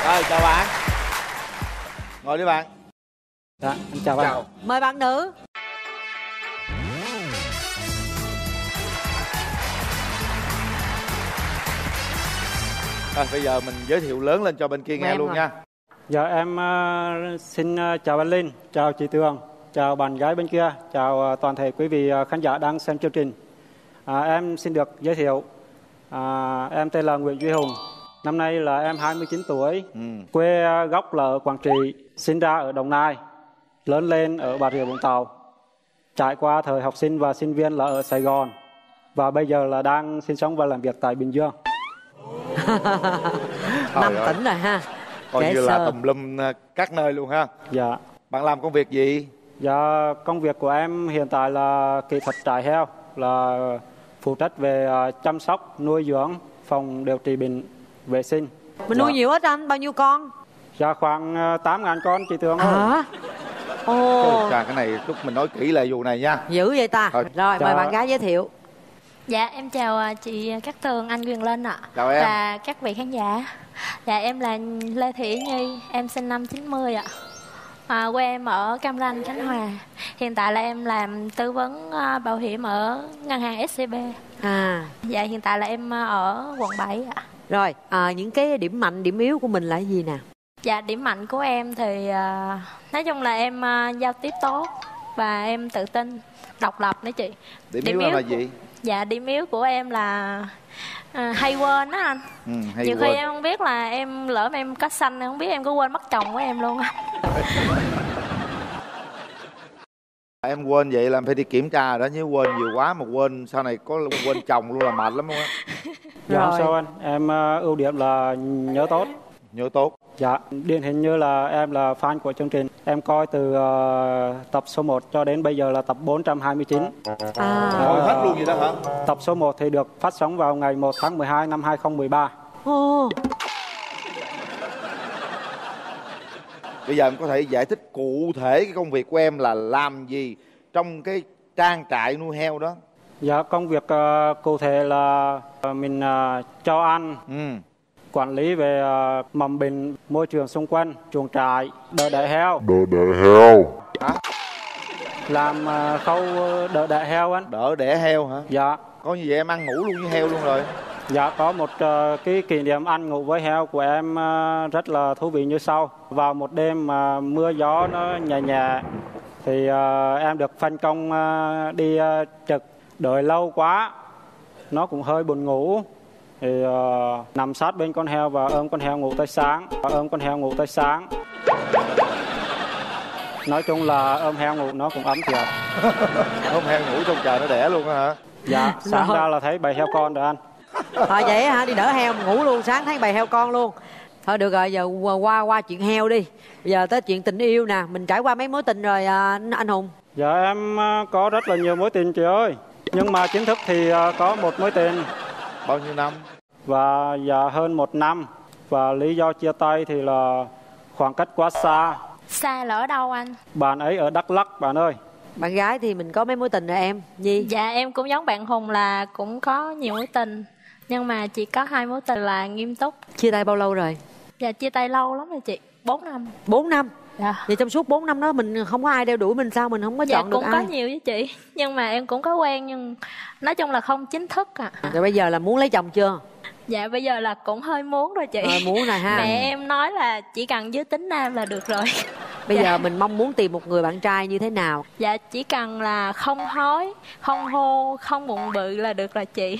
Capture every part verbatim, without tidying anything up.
Rồi, chào bạn. Ngồi đi bạn. Dạ, anh chào bạn. Chào. Mời bạn nữ. Rồi, bây giờ mình giới thiệu lớn lên cho bên kia nghe Em luôn à. nha. Dạ em uh, xin uh, chào anh Linh, chào chị Tường, chào bạn gái bên kia, chào uh, toàn thể quý vị uh, khán giả đang xem chương trình. À, em xin được giới thiệu, à, em tên là Nguyễn Duy Hùng, năm nay là em hai mươi chín tuổi, Ừ. quê uh, gốc là ở Quảng Trị, sinh ra ở Đồng Nai, lớn lên ở Bà Rịa Vũng Tàu, trải qua thời học sinh và sinh viên là ở Sài Gòn và bây giờ là đang sinh sống và làm việc tại Bình Dương. Năm ơi. tỉnh rồi ha. Coi Kể như là sơ. tùm lum uh, các nơi luôn ha. Dạ. Bạn làm công việc gì? Dạ, công việc của em hiện tại là kỹ thuật trại heo, là phụ trách về uh, chăm sóc, nuôi dưỡng, phòng điều trị bệnh, vệ sinh. Mình nuôi nhiều hết anh, bao nhiêu con? Dạ khoảng uh, tám ngàn con chị Tường ơi. Hả? Ồ, Ôi, chà, cái này lúc mình nói kỹ lại vụ này nha. dữ vậy ta. Thôi. Rồi, Dạ. mời bạn gái giới thiệu. Dạ em chào à, chị Cát Tường, anh Quyền Linh ạ. Chào em. Và các vị khán giả. Dạ em là Lê Thị Nhi, em sinh năm chín mươi ạ. À, quê em ở Cam Ranh, Khánh Hòa. Hiện tại là em làm tư vấn à, bảo hiểm ở ngân hàng ét xê bê. À, Dạ hiện tại là em à, ở quận bảy ạ. rồi, à, những cái điểm mạnh, điểm yếu của mình là cái gì nè? Dạ điểm mạnh của em thì à, nói chung là em à, giao tiếp tốt và em tự tin, độc lập nữa chị. Điểm, Điểm yếu em là yếu gì? Dạ điểm yếu của em là à, hay quên á anh. Ừ, hay Nhiều quên. khi em không biết là em lỡ mà em có xanh, em không biết em có quên mất chồng của em luôn á. Em quên vậy là em phải đi kiểm tra rồi đó, chứ quên nhiều quá mà quên sau này có quên chồng luôn là mệt lắm luôn á. Dạ không Rồi. sao anh, em uh, ưu điểm là nhớ tốt. Nhớ tốt. Dạ, điển hình như là em là fan của chương trình. Em coi từ uh, tập số một cho đến bây giờ là tập bốn trăm hai mươi chín. À, Coi hết luôn vậy đó hả? Tập số một thì được phát sóng vào ngày một tháng mười hai năm hai không một ba. ồ, Bây giờ em có thể giải thích cụ thể cái công việc của em là làm gì trong cái trang trại nuôi heo đó? Dạ, công việc uh, cụ thể là uh, mình uh, cho ăn, Ừ. quản lý về uh, mầm bệnh, môi trường xung quanh, chuồng trại, đỡ đẻ heo, Đỡ đẻ heo. Hả? làm uh, khâu đỡ đẻ heo anh. Đỡ đẻ heo hả? Dạ, Có như vậy em ăn ngủ luôn với heo luôn rồi. dạ có một uh, cái kỷ niệm ăn ngủ với heo của em uh, rất là thú vị như sau. Vào một đêm mà mưa gió nó nhẹ nhẹ thì uh, em được phân công uh, đi uh, trực, đợi lâu quá nó cũng hơi buồn ngủ thì uh, nằm sát bên con heo và ôm con heo ngủ tới sáng, và ôm con heo ngủ tới sáng. Nói chung là ôm heo ngủ nó cũng ấm thiệt. Không, heo ngủ trong trời nó đẻ luôn á hả? Dạ, sáng Rồi. ra là thấy bầy heo con rồi anh. thôi vậy hả? Đi đỡ heo ngủ luôn, sáng thấy bầy heo con luôn. Thôi được rồi, giờ qua qua, qua chuyện heo đi. Bây giờ tới chuyện tình yêu nè, mình trải qua mấy mối tình rồi à, anh, anh Hùng? Dạ em uh, có rất là nhiều mối tình chị ơi. Nhưng mà chính thức thì uh, có một mối tình Bao nhiêu năm? và dạ hơn một năm. Và lý do chia tay thì là khoảng cách quá xa. Xa là ở đâu anh? Bạn ấy ở Đắk Lắk bạn ơi. Bạn gái thì mình có mấy mối tình rồi em, Nhi? Dạ em cũng giống bạn Hùng là cũng có nhiều mối tình, nhưng mà chỉ có hai mối tình là nghiêm túc. Chia tay bao lâu rồi? Dạ chia tay lâu lắm rồi chị, bốn năm. Bốn năm. Dạ. Vậy trong suốt bốn năm đó mình không có ai đeo đuổi mình sao? Mình không có Dạ chọn được cũng có ai? nhiều với chị, nhưng mà em cũng có quen, nhưng nói chung là không chính thức à. Rồi bây giờ là muốn lấy chồng chưa? Dạ bây giờ là cũng hơi muốn rồi chị. Rồi, muốn rồi ha. Mẹ em nói là chỉ cần giới tính nam là được rồi. Bây Dạ. giờ mình mong muốn tìm một người bạn trai như thế nào? Dạ chỉ cần là không hói, không hô, không bụng bự là được rồi chị.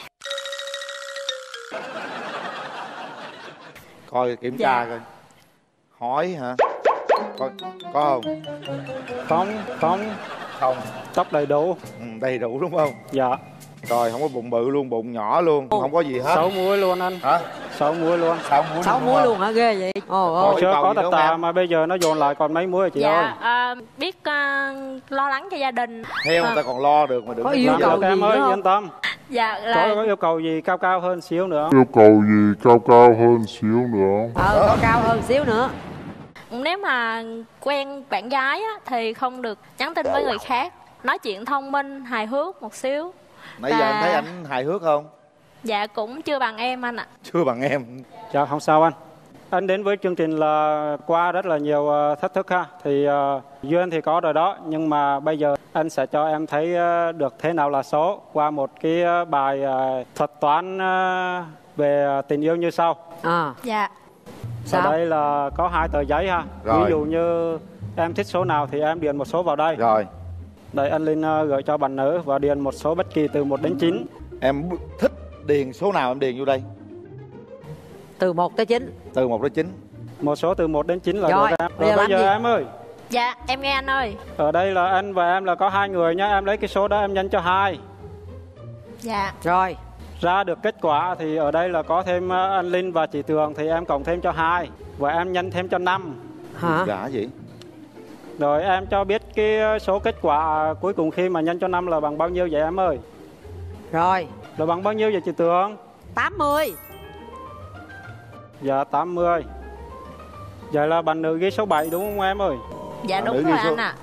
Coi kiểm Dạ. tra coi. Hỏi hả? Coi, có không? Không, không, Không. tóc đầy đủ. Ừ, đầy đủ đúng không? Dạ, Rồi không có bụng bự luôn, bụng nhỏ luôn, không có gì hết. sáu muối luôn anh. Hả? Sáu muối luôn. Sáu muối Sáu đúng muối không? luôn hả? Ghê vậy. Ồ Ôi, ồ. Hồi xưa cầu có gì tập nữa tà em? mà bây giờ nó dồn lại còn mấy muối rồi chị ơi. Dạ à, biết à, lo lắng cho gia đình. Heo người À, ta còn lo được mà đừng Có có yêu lo. Làm cầu được em gì ơi, nữa không? yên tâm. Dạ Có, là có yêu cầu gì cao cao hơn xíu nữa. Yêu cầu gì cao cao hơn xíu nữa. Ờ, có cao hơn xíu nữa. nếu mà quen bạn gái á, thì không được nhắn tin với người khác, nói chuyện thông minh hài hước một xíu. Nãy giờ Và- anh thấy anh hài hước không? Dạ cũng chưa bằng em anh ạ. Chưa bằng em. Dạ không sao anh. Anh đến với chương trình là qua rất là nhiều uh, thách thức ha. Thì uh, duyên thì có rồi đó, nhưng mà bây giờ anh sẽ cho em thấy uh, được thế nào là số qua một cái uh, bài uh, thuật toán uh, về uh, tình yêu như sau. À. Dạ. Sao? Ở đây là có hai tờ giấy ha. Rồi. Ví dụ như em thích số nào thì em điền một số vào đây. Rồi. Đây anh Linh uh, gửi cho bạn nữ và điền một số bất kỳ từ một đến chín. Em thích điền số nào em điền vô đây? Từ một tới chín. Từ một đến chín. Một số từ một đến chín là Rồi, được em. bây giờ Rồi bây làm giờ gì? em ơi. Dạ, em nghe anh ơi. Ở đây là anh và em là có hai người nhá. Em lấy cái số đó em nhân cho hai. Dạ. Rồi. Ra được kết quả thì ở đây là có thêm uh, anh Linh và chị Tường thì em cộng thêm cho hai. Và em nhân thêm cho năm. Hả? Gã gì? Rồi em cho biết cái số kết quả cuối cùng khi mà nhân cho năm là bằng bao nhiêu vậy em ơi? Rồi. Là bằng bao nhiêu vậy chị Tường? tám mươi. Dạ tám mươi. Vậy là bạn nữ ghi số bảy đúng không em ơi? Dạ Bạn đúng nữ rồi ghi số- anh ạ.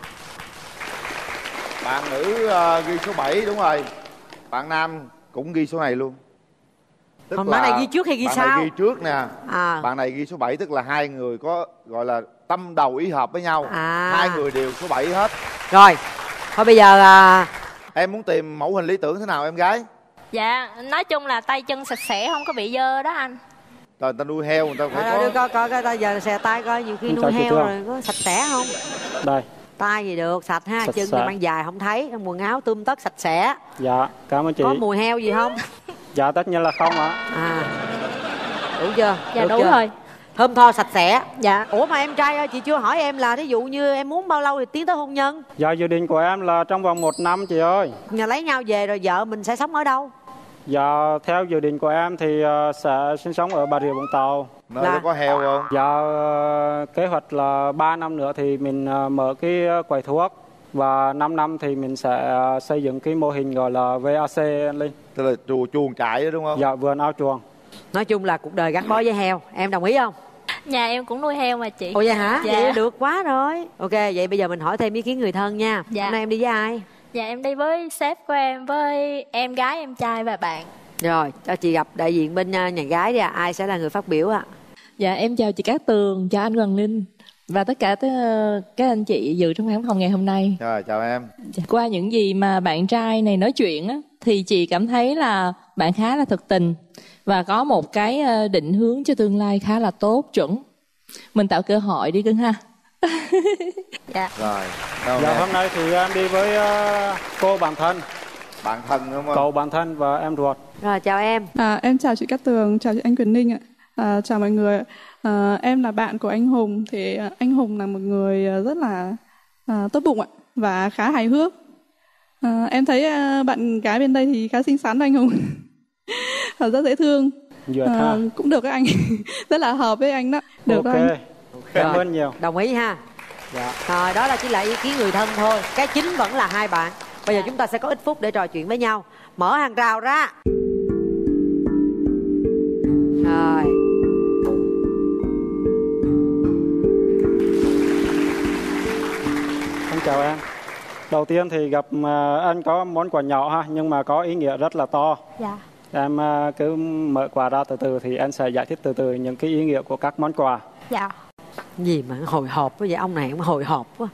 Bạn nữ uh, ghi số bảy đúng rồi. Bạn nam cũng ghi số này luôn. Tức Còn bạn này ghi trước hay ghi bạn sau? này ghi trước nè. À. Bạn này ghi số bảy, tức là hai người có gọi là tâm đầu ý hợp với nhau. À. Hai người đều số bảy hết. Rồi. Thôi bây giờ à, Em muốn tìm mẫu hình lý tưởng thế nào em gái? Dạ, nói chung là tay chân sạch sẽ, không có bị dơ đó anh. Rồi người ta nuôi heo người ta phải à, đưa có. coi coi coi ta giờ xè tay coi nhiều khi Không nuôi sao chị heo Tường. rồi có sạch sẽ không? Đây. Tay gì được sạch ha, Sạch chân sẽ. thì mang dài không thấy, quần áo tươm tất sạch sẽ. Dạ cảm ơn chị. Có mùi heo gì không? Dạ tất nhiên là không ạ. À. Đủ chưa? Dạ Được đủ chưa? rồi. Thơm tho sạch sẽ. Dạ. Ủa mà em trai ơi, chị chưa hỏi em là thí dụ như em muốn bao lâu thì tiến tới hôn nhân? Dạ dự định của em là trong vòng một năm chị ơi. Nhà lấy nhau về rồi vợ mình sẽ sống ở đâu? Dạ theo dự định của em thì uh, sẽ sinh sống ở Bà Rịa Vũng Tàu. Nơi Là- đó có heo không? Dạ uh, kế hoạch là ba năm nữa thì mình uh, mở cái uh, quầy thuốc. Và năm năm thì mình sẽ uh, xây dựng cái mô hình gọi là vê a xê anh Linh. Tức là chuồng chuồng trại đó đúng không? Dạ vườn ao chuồng. Nói chung là cuộc đời gắn bó với heo. Em đồng ý không? Nhà em cũng nuôi heo mà chị. Ồ vậy hả? Dạ. Vậy được quá rồi. Ok, vậy bây giờ mình hỏi thêm ý kiến người thân nha. Dạ. Hôm nay em đi với ai? Dạ em đi với sếp của em, với em gái, em trai và bạn. Rồi, cho chị gặp đại diện bên uh, nhà gái đi ạ. À. Ai sẽ là người phát biểu ạ? À? Dạ em chào chị Cát Tường, chào anh Hoàng Linh và tất cả t- các anh chị dự trong khán phòng ngày hôm nay. Rồi chào em. Dạ. Qua những gì mà bạn trai này nói chuyện á, thì chị cảm thấy là bạn khá là thực tình và có một cái ờ, định hướng cho tương lai khá là tốt, chuẩn. Mình tạo cơ hội đi cưng ha. Dạ. Rồi. Đâu Dạ em? hôm nay thì em đi với uh, cô bạn thân, Bạn thân đúng không? cậu bạn thân và em ruột. Rồi, chào em. À, em chào chị Cát Tường, chào chị anh Quyền Ninh ạ. À, chào mọi người. À, em là bạn của anh Hùng. Thì à, anh Hùng là một người à, rất là à, tốt bụng ạ và khá hài hước. À, em thấy à, bạn gái bên đây thì khá xinh xắn anh Hùng. Và rất dễ thương. Duyệt À, ha. cũng được các anh. Rất là hợp với anh đó. Được Ok. đó anh. Cảm Rồi. ơn nhiều. Đồng ý ha. Dạ. Rồi, đó là chỉ là ý kiến người thân thôi. Cái chính vẫn là hai bạn. Bây giờ chúng ta sẽ có ít phút để trò chuyện với nhau. Mở hàng rào ra. Rồi. Anh chào em. Đầu tiên thì gặp uh, anh có món quà nhỏ ha, nhưng mà có ý nghĩa rất là to. Dạ. Em uh, cứ mở quà ra từ từ thì anh sẽ giải thích từ từ những cái ý nghĩa của các món quà. Dạ. Gì mà hồi hộp quá vậy? Ông này cũng hồi hộp quá.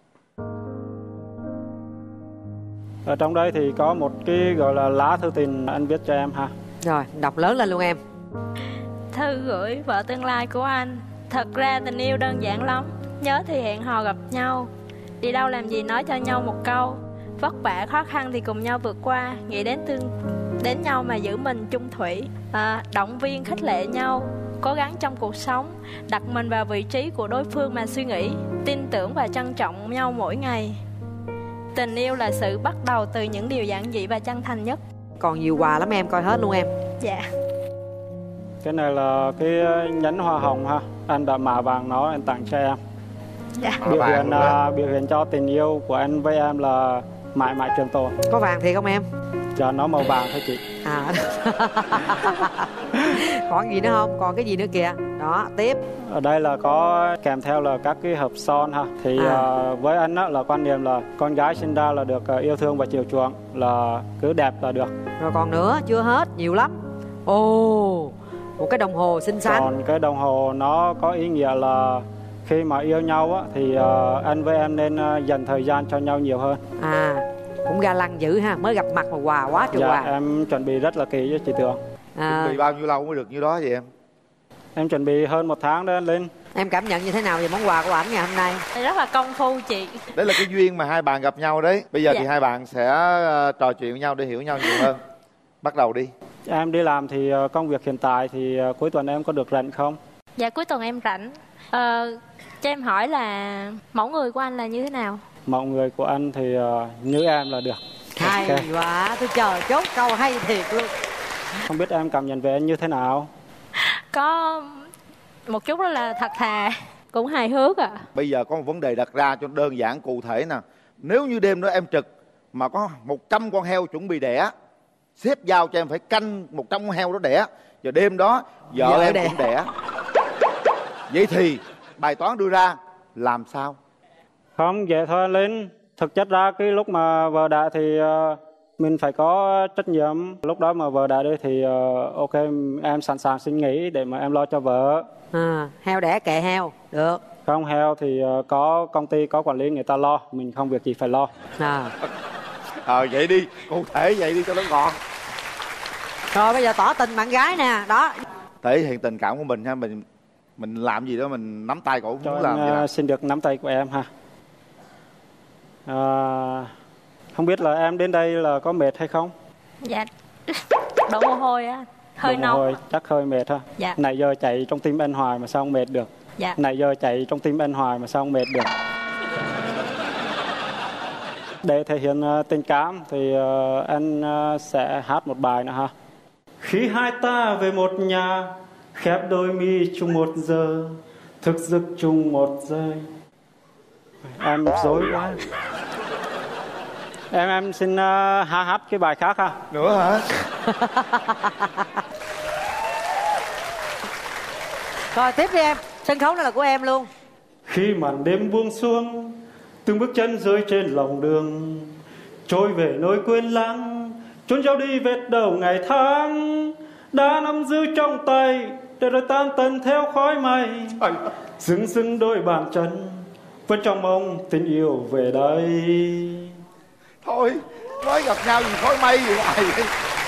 Ở trong đây thì có một cái gọi là lá thư tình anh viết cho em ha. Rồi, đọc lớn lên luôn em. Thư gửi vợ tương lai của anh. Thật ra tình yêu đơn giản lắm. Nhớ thì hẹn hò gặp nhau, đi đâu làm gì nói cho nhau một câu. Vất vả khó khăn thì cùng nhau vượt qua. Nghĩ đến tương đến nhau mà giữ mình chung thủy. À, động viên khích lệ nhau, cố gắng trong cuộc sống, đặt mình vào vị trí của đối phương mà suy nghĩ, tin tưởng và trân trọng nhau mỗi ngày. Tình yêu là sự bắt đầu từ những điều giản dị và chân thành nhất. Còn nhiều quà lắm em, coi hết luôn em. Dạ. Cái này là cái nhẫn hoa hồng ha. Anh đã mạ vàng nó, anh tặng cho em. Dạ. Mạ Biểu vàng hiện luôn đó. uh, biểu hiện cho tình yêu của anh với em là mãi mãi trường tồn. Có vàng thiệt không em? Dạ nó màu vàng thôi chị. À. Còn gì nữa không? Còn cái gì nữa kìa? Đó, tiếp. Ở đây là có kèm theo là các cái hộp son ha. Thì À. uh, với anh á, là quan niệm là con gái sinh ra là được uh, yêu thương và chiều chuộng, là cứ đẹp là được. Rồi còn nữa, chưa hết, nhiều lắm. Ồ, Một cái đồng hồ xinh xắn. Còn cái đồng hồ nó có ý nghĩa là khi mà yêu nhau á, thì uh, anh với em nên uh, dành thời gian cho nhau nhiều hơn. À, cũng ga lăng dữ ha, mới gặp mặt mà quà quá trời Dạ, quà. em chuẩn bị rất là kỹ với chị Tường. À, Chuẩn bị bao nhiêu lâu mới được như đó vậy em? Em chuẩn bị hơn một tháng đó anh Linh. em cảm nhận như thế nào về món quà của ảnh ngày hôm nay? Rất là công phu chị. Đấy là cái duyên mà hai bạn gặp nhau đấy. Bây giờ Dạ. thì hai bạn sẽ uh, trò chuyện với nhau để hiểu nhau nhiều hơn. Bắt đầu đi. Em đi làm thì uh, công việc hiện tại thì uh, cuối tuần em có được rảnh không? Dạ cuối tuần em rảnh. Ờ, cho em hỏi là mẫu người của anh là như thế nào? Mẫu người của anh thì uh, như em là được. Hay Ok. quá, tôi chờ chốt câu hay thiệt luôn. Không biết em cảm nhận về anh như thế nào? Có một chút đó là thật thà, cũng hài hước ạ. À. Bây giờ có một vấn đề đặt ra cho đơn giản cụ thể nè. Nếu như đêm đó em trực mà có một trăm con heo chuẩn bị đẻ, sếp giao cho em phải canh một trăm con heo đó đẻ, và đêm đó vợ, Vợ em đẻ. cũng đẻ, vậy thì bài toán đưa ra làm sao? Không, vậy thôi anh Linh. Thực chất ra cái lúc mà vợ đẻ thì uh, mình phải có trách nhiệm. Lúc đó mà vợ đẻ đi thì uh, ok, em sẵn sàng xin nghỉ để mà em lo cho vợ. À, heo đẻ kệ heo, được. Không, heo thì uh, có công ty, có quản lý người ta lo. Mình không việc gì phải lo. À. Ờ vậy đi, cụ thể vậy đi cho nó gọn. Rồi bây giờ tỏ tình bạn gái nè, đó. Thể hiện tình cảm của mình ha, mình mình làm gì đó mình nắm tay cổ Cho muốn em làm gì uh, đó. xin được nắm tay của em ha. Uh, không biết là em đến đây là có mệt hay không? Dạ đổ mồ hôi á, hơi Đổ mồ nóng. hôi, chắc hơi mệt ha. Dạ. Nãy giờ chạy trong tim anh hoài mà sao không mệt được? Dạ. Nãy giờ chạy trong tim anh hoài mà sao không mệt được? Để thể hiện uh, tình cảm thì uh, anh uh, sẽ hát một bài nữa ha. Khi hai ta về một nhà, khép đôi mi chung một giờ, thức giấc chung một giây. Em dối quá. Em em xin uh, hát hát cái bài khác ha. Nữa hả? Rồi tiếp đi em, sân khấu này là của em luôn. Khi màn đêm buông xuống, từng bước chân rơi trên lòng đường, trôi về nỗi quên lãng, trốn trao đi vết đầu ngày tháng, đã nắm giữ trong tay để rồi tan tành theo khói mây. Dừng dừng đôi bàn chân, vẫn trong mong tình yêu về đây. Thôi, mới gặp nhau gì khói mây gì ngoài vậy?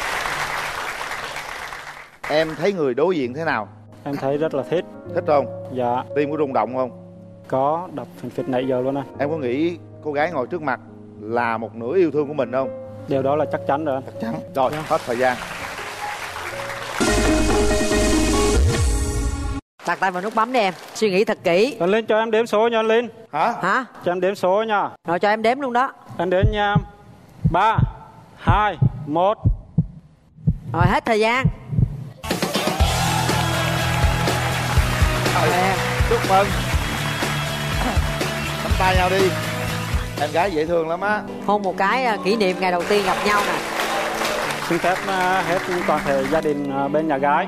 Em thấy người đối diện thế nào? Em thấy rất là thích. Thích không? Dạ. Tim có rung động không? Có, đập phình phịch nãy giờ luôn anh. Em có nghĩ cô gái ngồi trước mặt là một nửa yêu thương của mình không? Điều đó là chắc chắn rồi anh. Chắc chắn. Rồi, hết thời gian. Đặt tay vào nút bấm đi em, suy nghĩ thật kỹ. Anh Linh cho em đếm số nha anh Linh. Hả? Hả? Cho em đếm số nha. Rồi cho em đếm luôn đó. Anh đến nha. Ba, hai, một. Rồi hết thời gian. Rồi em. Chúc mừng. Nắm tay nhau đi. Em gái dễ thương lắm á. Hôn một cái à, kỷ niệm ngày đầu tiên gặp nhau nè. Xin phép uh, hết toàn thể gia đình uh, bên nhà gái.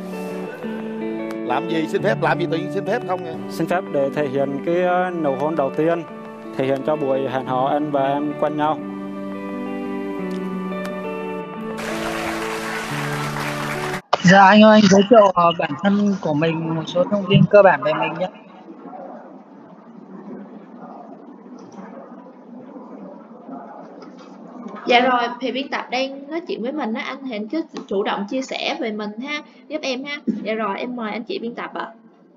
Làm gì? Xin phép làm gì tự nhiên xin phép không vậy? Xin phép để thể hiện cái uh, nụ hôn đầu tiên, thể hiện cho buổi hẹn hò anh và em quen nhau. Dạ anh ơi, anh giới thiệu uh, bản thân của mình, một số thông tin cơ bản về mình nhé. Dạ rồi, thì biên tập đang nói chuyện với mình á, anh thì anh cứ chủ động chia sẻ về mình ha, giúp em ha. Dạ rồi, em mời anh chị biên tập ạ.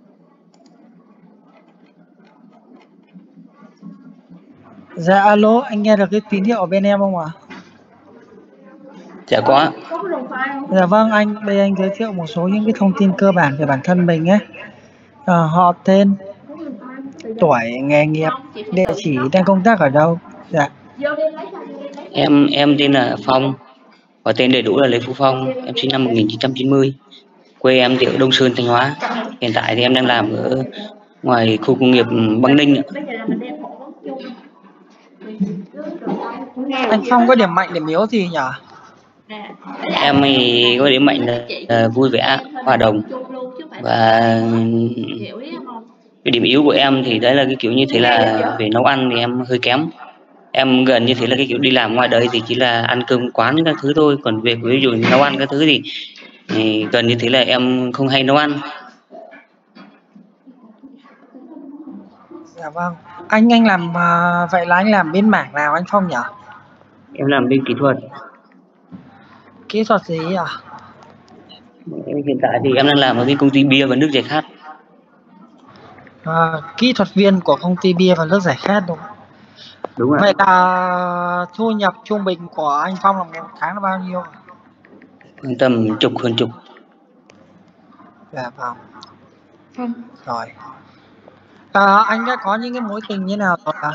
Dạ alo, anh nghe được cái tín hiệu ở bên em không ạ? Dạ có. Có cái đồng file không? Dạ vâng anh, đây anh giới thiệu một số những cái thông tin cơ bản về bản thân mình nhé. À, họ tên, tuổi, nghề nghiệp, địa chỉ đang công tác ở đâu. Dạ. Em em tên là Phong, và tên đầy đủ là Lê Phú Phong. Em sinh năm một nghìn chín trăm chín mươi, quê em thì ở Đông Sơn, Thanh Hóa. Hiện tại thì em đang làm ở ngoài khu công nghiệp Băng Ninh. Anh Phong có điểm mạnh điểm yếu gì nhỉ? Em thì có điểm mạnh là, là vui vẻ, hòa đồng, và cái điểm yếu của em thì đấy là cái kiểu như thế là về nấu ăn thì em hơi kém. Em gần như thế là cái kiểu đi làm ngoài đời thì chỉ là ăn cơm quán các thứ thôi, còn việc ví dụ nấu ăn các thứ thì thì gần như thế là em không hay nấu ăn. Dạ vâng. Anh anh làm à, vậy là anh làm bên mảng nào anh Phong nhỉ? Em làm bên kỹ thuật. Kỹ thuật gì à? Hiện tại thì em đang làm ở cái công ty bia và nước giải khát. À, kỹ thuật viên của công ty bia và nước giải khát đúng không? Đúng rồi. Vậy là thu nhập trung bình của anh Phong là một tháng là bao nhiêu? Khoảng tầm chục hơn chục. Dạ vâng. Vâng. Rồi. À, anh đã có những cái mối tình như nào rồi à?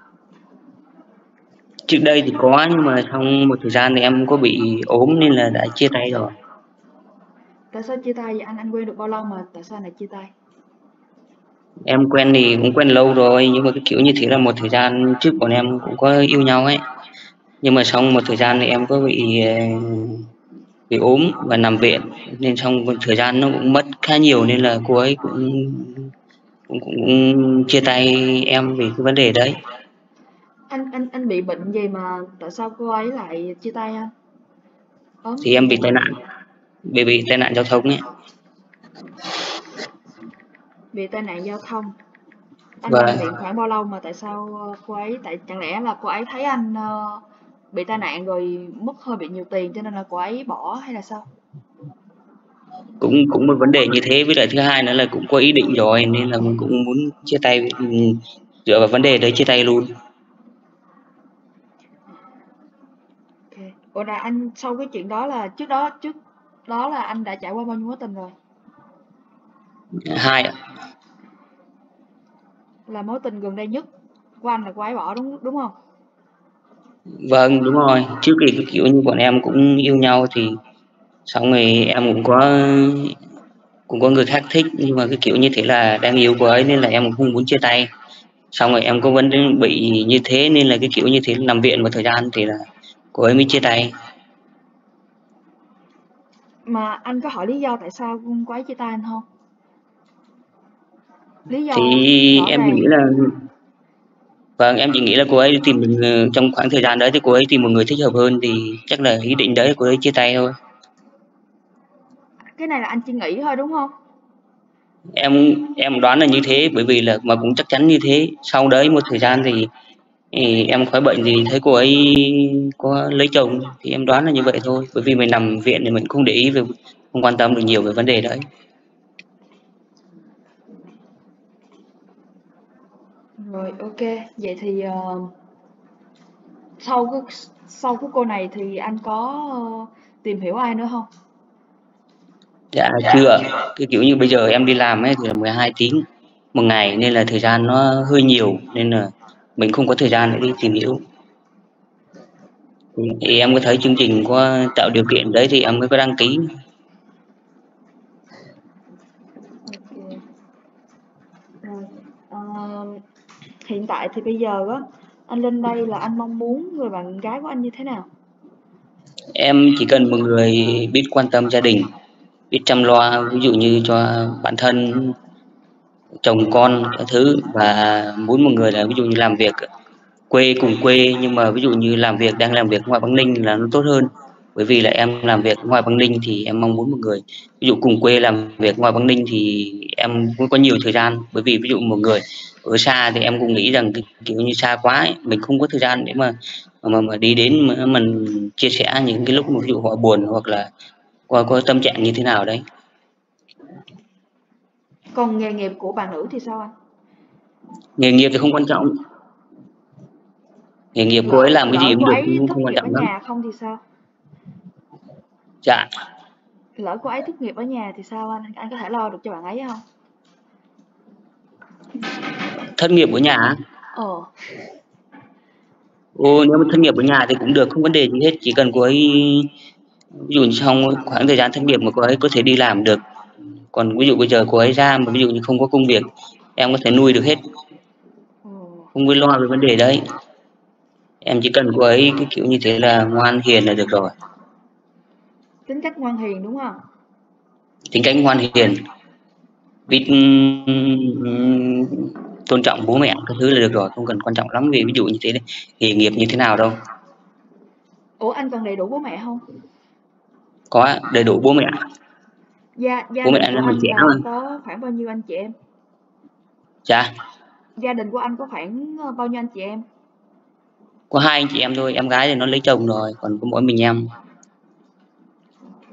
Trước đây thì có, nhưng mà trong một thời gian thì em có bị ốm nên là đã chia tay rồi. Tại sao chia tay vậy anh? Anh quen được bao lâu mà tại sao lại chia tay? Em quen thì cũng quen lâu rồi, nhưng mà cái kiểu như thế là một thời gian trước bọn em cũng có yêu nhau ấy. Nhưng mà sau một thời gian thì em có bị bị ốm và nằm viện, nên trong một thời gian nó cũng mất khá nhiều, nên là cô ấy cũng cũng, cũng, cũng chia tay em vì cái vấn đề đấy. Anh anh anh bị bệnh gì mà tại sao cô ấy lại chia tay anh? Ốm Thì em bị tai nạn, bị bị tai nạn giao thông ấy. Bị tai nạn giao thông. Anh Vâng. nằm viện khoảng bao lâu mà tại sao cô ấy, tại chẳng lẽ là cô ấy thấy anh uh, bị tai nạn rồi mất hơi bị nhiều tiền cho nên là cô ấy bỏ hay là sao? Cũng cũng một vấn đề như thế, với lại thứ hai nữa là cũng có ý định rồi nên là mình cũng muốn chia tay, dựa vào vấn đề đấy chia tay luôn. Okay. Ủa là anh sau cái chuyện đó là trước đó trước đó là anh đã trải qua bao nhiêu mối tình rồi? Hai ạ. Là mối tình gần đây nhất của anh là cô ấy bỏ đúng đúng không? Vâng, đúng rồi. Trước thì cái kiểu như bọn em cũng yêu nhau thì xong rồi em cũng có cũng có người khác thích, nhưng mà cái kiểu như thế là đang yêu cô ấy nên là em cũng không muốn chia tay. Xong rồi em có vấn đề bị như thế nên là cái kiểu như thế nằm viện một thời gian thì là cô ấy mới chia tay. Mà anh có hỏi lý do tại sao cô ấy chia tay anh không? Lý do Thì rõ em ràng. chỉ nghĩ là vâng em chỉ nghĩ là cô ấy tìm mình trong khoảng thời gian đấy thì cô ấy tìm một người thích hợp hơn, thì chắc là ý định đấy cô ấy chia tay thôi. Cái này là anh chỉ nghĩ thôi đúng không? em em đoán là như thế, bởi vì là mà cũng chắc chắn như thế. Sau đấy một thời gian thì, thì em khỏi bệnh thì thấy cô ấy có lấy chồng, thì em đoán là như vậy thôi, bởi vì mình nằm viện thì mình không để ý về, không quan tâm được nhiều về vấn đề đấy. Rồi ok, vậy thì uh, sau cái sau cái cô này thì anh có uh, tìm hiểu ai nữa không? Dạ chưa, cái kiểu như bây giờ em đi làm ấy thì là mười hai tiếng một ngày nên là thời gian nó hơi nhiều, nên là mình không có thời gian để đi tìm hiểu. Thì em có thấy chương trình có tạo điều kiện đấy thì em mới có đăng ký. Okay. Rồi, uh, hiện tại thì bây giờ á anh lên đây là anh mong muốn người bạn gái của anh như thế nào? Em chỉ cần một người biết quan tâm gia đình, biết chăm lo, ví dụ như cho bản thân, chồng con các thứ, và muốn một người là ví dụ như làm việc quê cùng quê, nhưng mà ví dụ như làm việc đang làm việc ngoài Bắc Ninh là nó tốt hơn, bởi vì là em làm việc ngoài Bắc Ninh thì em mong muốn một người ví dụ cùng quê làm việc ngoài Bắc Ninh thì em cũng có nhiều thời gian, bởi vì ví dụ một người ở xa thì em cũng nghĩ rằng cái kiểu như xa quá ấy, mình không có thời gian để mà mà, mà đi đến mà mình chia sẻ những cái lúc mà ví dụ họ buồn hoặc là có, có tâm trạng như thế nào đấy. Còn nghề nghiệp của bạn nữ thì sao anh? Nghề nghiệp thì không quan trọng, nghề nghiệp cô ấy làm cái gì cũng được, cũng không quan trọng lắm. Nhà không thì sao? Dạ. Lỡ cô ấy thất nghiệp ở nhà thì sao anh? Anh có thể lo được cho bạn ấy không? Thất nghiệp ở nhà? Ờ. Ồ, nếu mà thất nghiệp ở nhà thì cũng được, không vấn đề gì hết, chỉ cần cô ấy ví dụ trong khoảng thời gian thất nghiệp mà cô ấy có thể đi làm được. Còn ví dụ bây giờ cô ấy ra mà ví dụ như không có công việc, em có thể nuôi được hết, không có lo về vấn đề đấy. Em chỉ cần cô ấy cái kiểu như thế là ngoan hiền là được rồi. Tính cách ngoan hiền đúng không? Tính cách ngoan hiền, biết tôn trọng bố mẹ các thứ là được rồi, không cần quan trọng lắm vì ví dụ như thế đấy, nghề nghiệp như thế nào đâu. Ủa anh còn đầy đủ bố mẹ không? Có, đầy đủ bố mẹ. Gia gia Bố mẹ đình anh của là người anh trẻ là mà. có khoảng bao nhiêu anh chị em? Gia Bố mẹ đình anh của là người anh trẻ là mà. có khoảng bao nhiêu anh chị em? Dạ, Gia đình của anh có khoảng ờ, bao nhiêu anh chị em? có hai anh chị em thôi, em gái thì nó lấy chồng rồi, còn có mỗi mình em. Ok.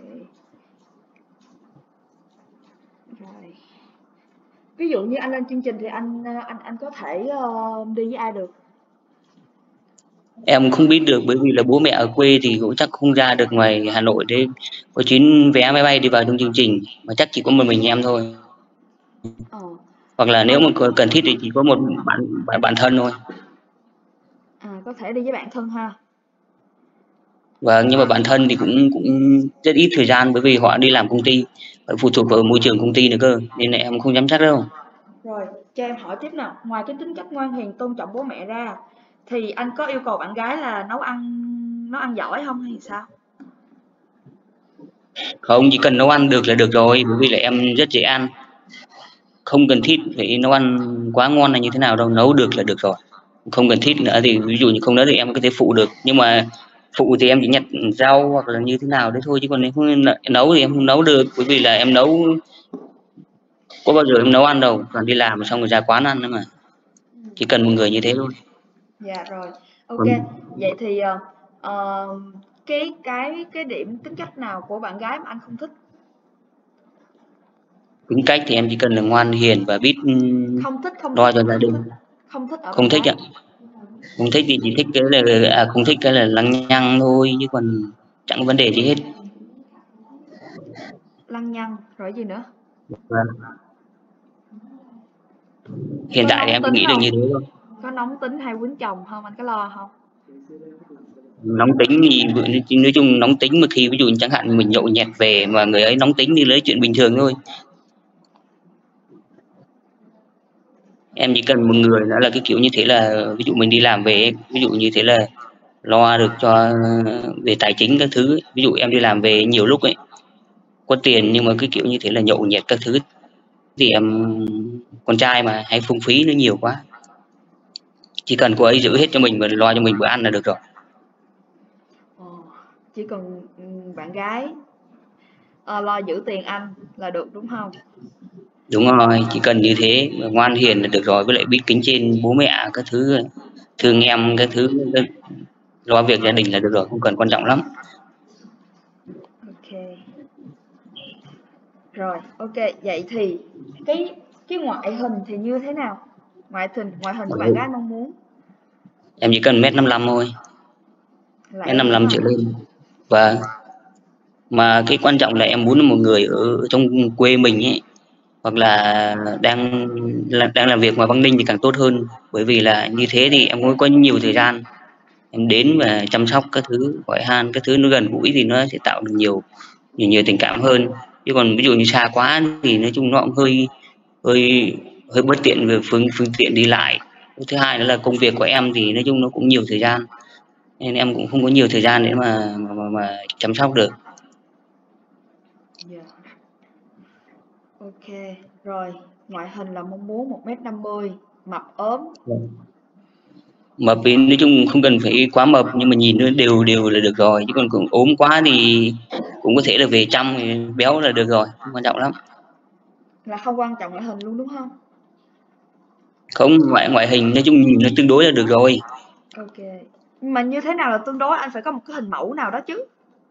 Rồi. Ví dụ như anh lên chương trình thì anh ờ, anh anh có thể ờ, đi với ai được? Em không biết được, bởi vì là bố mẹ ở quê thì cũng chắc không ra được ngoài Hà Nội để có chuyến vé máy bay đi vào trong chương trình, mà chắc chỉ có một mình em thôi. Ờ. Hoặc là nếu Ờ, mà có- cần thiết thì chỉ có một bạn bạn, bạn thân thôi. à, có thể đi với bạn thân ha. Và nhưng mà bản thân thì cũng cũng rất ít thời gian, bởi vì họ đi làm công ty, phải phụ thuộc vào môi trường công ty nữa cơ, nên là em không dám chắc đâu. Rồi, cho em hỏi tiếp nào. Ngoài cái tính cách ngoan hiền, tôn trọng bố mẹ ra, thì anh có yêu cầu bạn gái là nấu ăn nấu ăn giỏi không hay sao? Không, chỉ cần nấu ăn được là được rồi, bởi vì là em rất dễ ăn, không cần thiết phải nấu ăn quá ngon là như thế nào đâu, nấu được là được rồi. Không cần thiết nữa thì ví dụ như không nấu thì em có thể phụ được, nhưng mà phụ thì em chỉ nhặt rau hoặc là như thế nào đấy thôi, chứ còn nếu không nấu thì em không nấu được, bởi vì là em nấu có bao giờ em nấu ăn đâu, toàn đi làm xong rồi ra quán ăn nữa mà. Chỉ cần một người như thế thôi. Dạ rồi. Ok. Còn Vậy thì ờ, ờ, cái cái cái điểm tính cách nào của bạn gái mà anh không thích? tính cách thì em chỉ cần là ngoan hiền và biết ừm, Không thích, không lo thích, cho gia không đình. thích, không thích ở bạn Không thích gái. ạ, không thích thì chỉ thích cái là à, không thích cái là lăng nhăng thôi, chứ còn chẳng có vấn đề gì hết. Lăng nhăng, rồi gì nữa? Vâng. Hiện Có tại thì nóng em cứ tính nghĩ được không? như thế thôi. Có nóng tính hay quýnh chồng không? Anh có lo không? Nóng tính thì nói chung nóng tính, mà khi ví dụ chẳng hạn mình nhậu nhẹt về mà người ấy nóng tính thì lấy chuyện bình thường thôi. Em chỉ cần một người nữa là cái kiểu như thế, là ví dụ mình đi làm về ấy, ví dụ như thế là lo được cho về tài chính các thứ ấy. Ví dụ em đi làm về nhiều lúc ấy có tiền, nhưng mà cái kiểu như thế là nhậu nhẹt các thứ thì em, con trai mà hay phung phí nó nhiều quá, chỉ cần cô ấy giữ hết cho mình và lo cho mình bữa ăn là được rồi. Ờ, chỉ cần ừ, bạn gái ờ, lo giữ tiền anh là được đúng không? Đúng rồi, chỉ cần như thế, ngoan hiền là được rồi, với lại biết kính trên bố mẹ các thứ, thương em các thứ, lo việc gia đình là được rồi, không cần quan trọng lắm. Ok. Rồi, ok. Vậy thì cái cái ngoại hình thì như thế nào? Ngoại hình ngoại hình của bạn gái mong muốn Em chỉ cần mét năm lăm thôi, là mét em năm muốn lăm hả? trở lên. Và mà cái quan trọng là em muốn một người ở trong quê mình ấy, hoặc là đang là, đang làm việc ngoài Bắc Ninh thì càng tốt hơn, bởi vì là như thế thì em mới có nhiều thời gian em đến và chăm sóc các thứ, hỏi han các thứ, nó gần gũi thì nó sẽ tạo được nhiều nhiều, nhiều tình cảm hơn. Chứ còn ví dụ như xa quá thì nói chung nó cũng hơi hơi hơi bất tiện về phương phương tiện đi lại. Thứ hai nữa là công việc của em thì nói chung nó cũng nhiều thời gian, nên em cũng không có nhiều thời gian để mà mà, mà, mà chăm sóc được. Dạ. Ok. Rồi, ngoại hình là mong muốn một mét năm mươi, mập ốm. Mập thì nói chung không cần phải quá mập, nhưng mà nhìn nó đều đều là được rồi, chứ còn cũng ốm quá thì cũng có thể là về chăm thì béo là được rồi, không quan trọng lắm. Là không quan trọng ngoại hình luôn đúng không? Không, ngoại ngoại hình nói chung nhìn nó tương đối là được rồi. Ok. Nhưng mà như thế nào là tương đối? Anh phải có một cái hình mẫu nào đó chứ.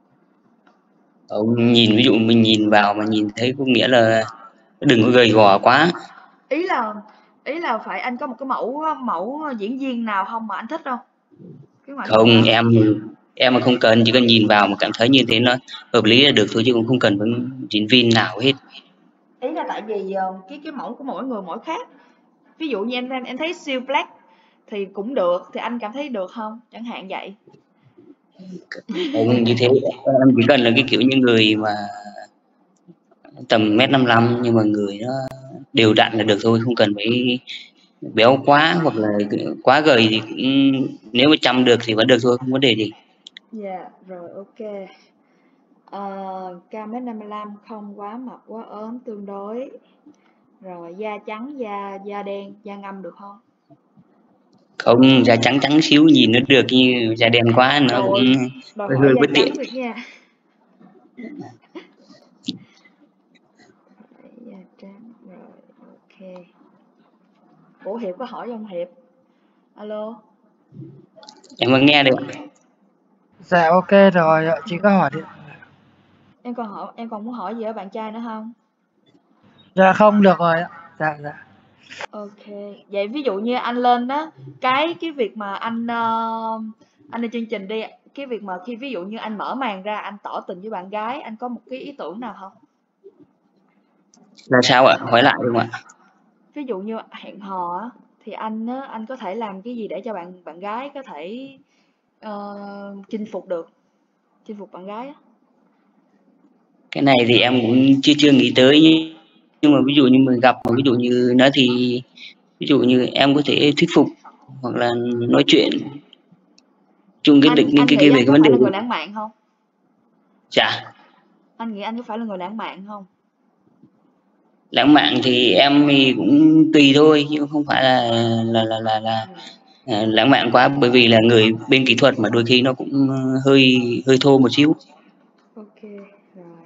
Ông nhìn ví dụ mình nhìn vào mà nhìn thấy có nghĩa là đừng có gầy gò quá. Ý là ý là phải anh có một cái mẫu mẫu diễn viên nào không mà anh thích không? Cái ngoại hình Không, đó. em em mà không cần, chỉ cần nhìn vào mà cảm thấy như thế nó hợp lý là được thôi, chứ cũng không cần với diễn viên nào hết. Ý là tại vì ờ, cái cái mẫu của mỗi người mỗi khác. Ví dụ như em em, em thấy siêu black thì cũng được, thì anh cảm thấy được không? Chẳng hạn vậy. Không, như thế em chỉ cần là cái kiểu như người mà tầm mét năm lăm nhưng mà người nó đều đặn là được thôi, không cần phải béo quá hoặc là quá gầy thì cũng, nếu mà chăm được thì vẫn được thôi, không vấn đề gì. Dạ, yeah, rồi ok. Ờ, cao mét năm mươi lăm, không quá mập quá ốm, tương đối. Rồi da trắng, da da đen, da ngâm được không? Không, da trắng trắng xíu nhìn nó được, như da đen quá nó cũng Đòi hơi, hỏi hơi da bất trắng tiện. được nha. Ủa Hiệp có hỏi không Hiệp? Alo. Em vẫn nghe được. Dạ ok rồi, chị có hỏi đi. Em còn hỏi em còn muốn hỏi gì ở bạn trai nữa không? Dạ không được rồi ạ. Dạ dạ. Ok. Vậy ví dụ như anh lên đó, cái cái việc mà anh uh, anh lên chương trình đi, cái việc mà khi ví dụ như anh mở màn ra anh tỏ tình với bạn gái, anh có một cái ý tưởng nào không? Là sao ạ? Hỏi lại đúng không ạ? Ví dụ như hẹn hò á, thì anh á, anh có thể làm cái gì để cho bạn bạn gái có thể uh, chinh phục được, chinh phục bạn gái á? Cái này thì em cũng chưa chưa nghĩ tới, nhưng mà ví dụ như mình gặp ví dụ như nó thì ví dụ như em có thể thuyết phục hoặc là nói chuyện chung cái Anh định cái anh cái, nghĩ cái về anh cái có vấn đề. phải là người lãng mạn không? Dạ. Anh nghĩ anh có phải là người lãng mạn không? Lãng mạn thì em thì cũng tùy thôi, chứ không phải là là là là, là à, lãng mạn quá, bởi vì là người bên kỹ thuật mà đôi khi nó cũng hơi hơi thô một xíu. Ok rồi.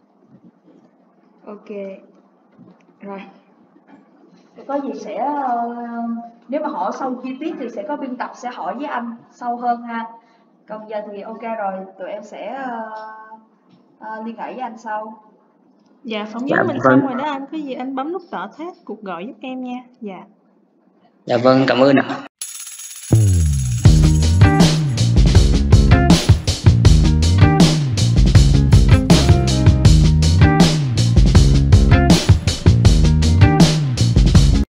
Ok rồi. Có gì sẽ uh, nếu mà hỏi sâu chi tiết thì sẽ có biên tập sẽ hỏi với anh sâu hơn ha. Còn giờ thì ok rồi, tụi em sẽ uh, uh, liên hệ với anh sau. Dạ, phỏng Dạ vấn mình vâng. xong rồi đó anh, có gì anh bấm nút đỏ thét cuộc gọi giúp em nha. Dạ. Dạ vâng, cảm ơn ạ.